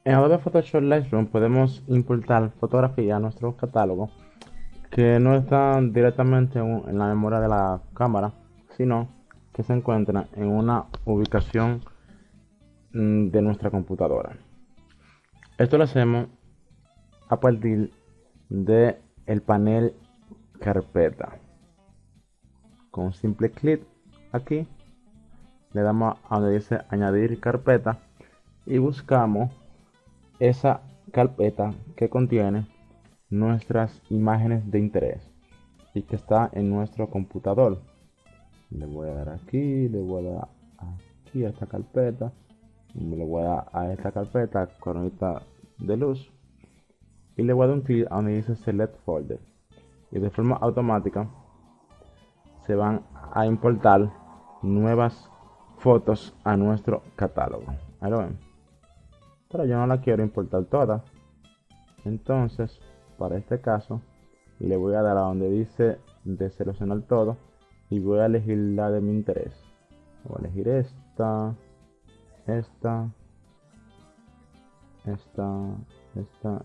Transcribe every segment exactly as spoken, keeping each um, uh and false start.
En Adobe Photoshop Lightroom podemos importar fotografía a nuestro catálogo que no están directamente en en la memoria de la cámara, sino que se encuentran en una ubicación mm, de nuestra computadora. Esto lo hacemos a partir de el panel carpeta. Con un simple clic aquí le damos a donde dice añadir carpeta y buscamos esa carpeta que contiene nuestras imágenes de interés y que está en nuestro computador. Le voy a dar aquí, le voy a dar aquí a esta carpeta, y le voy a dar a esta carpeta coronita de luz y le voy a dar un clic a donde dice select folder y de forma automática se van a importar nuevas fotos a nuestro catálogo. Ahí lo ven, pero yo no la quiero importar todas, entonces para este caso le voy a dar a donde dice de seleccionar todo y voy a elegir la de mi interés. Voy a elegir esta, esta, esta, esta,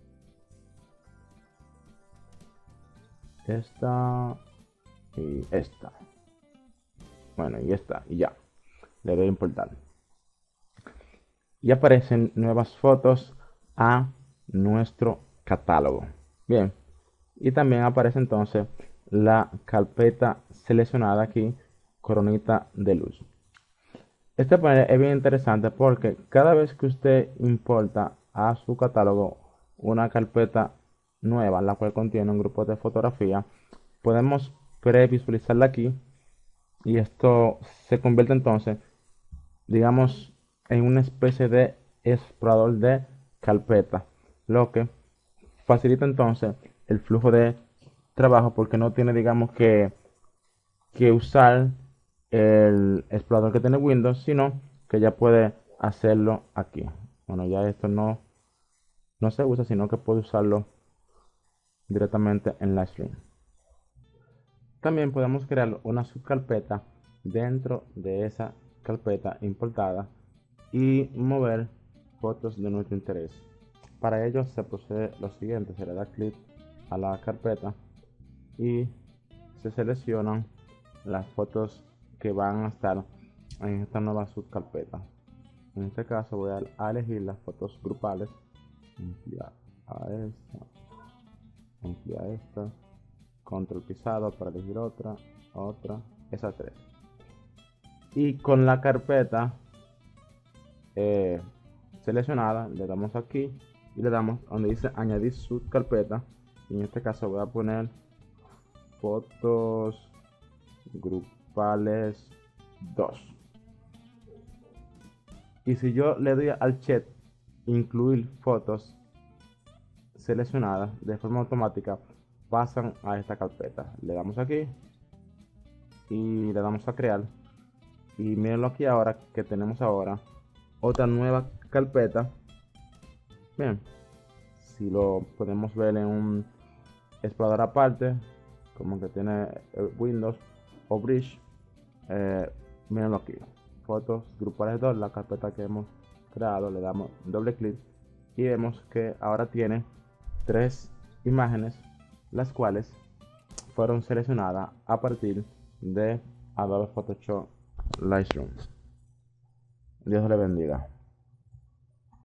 esta y esta. Bueno, y esta, y ya. Le doy a importar. Y aparecen nuevas fotos a nuestro catálogo. Bien. Y también aparece entonces la carpeta seleccionada aquí, coronita de luz. Este panel es bien interesante porque cada vez que usted importa a su catálogo una carpeta nueva, la cual contiene un grupo de fotografía, podemos previsualizarla aquí y esto se convierte entonces, digamos, en una especie de explorador de carpeta, lo que facilita entonces el flujo de trabajo porque no tiene, digamos, que, que usar el explorador que tiene Windows, sino que ya puede hacerlo aquí. Bueno, ya esto no, no se usa, sino que puede usarlo directamente en Lightroom. También podemos crear una subcarpeta dentro de esa carpeta importada y mover fotos de nuestro interés. Para ello se procede lo siguiente: se le da clic a la carpeta y se seleccionan las fotos que van a estar en esta nueva subcarpeta. En este caso voy a elegir las fotos grupales, ampliar a esta, ampliar a esta, control pisado para elegir otra, otra, esas tres. Y con la carpeta eh, seleccionada le damos aquí y le damos donde dice añadir subcarpeta, y en este caso voy a poner fotos grupales dos. Y si yo le doy al check incluir fotos seleccionadas, de forma automática pasan a esta carpeta. Le damos aquí y le damos a crear y mírenlo aquí ahora que tenemos ahora otra nueva carpeta. Bien, si lo podemos ver en un explorador aparte, como que tiene Windows o Bridge, eh, mírenlo aquí, fotos grupales dos, la carpeta que hemos creado. Le damos doble clic y vemos que ahora tiene tres imágenes, las cuales fueron seleccionadas a partir de Adobe Photoshop Lightroom. Dios le bendiga.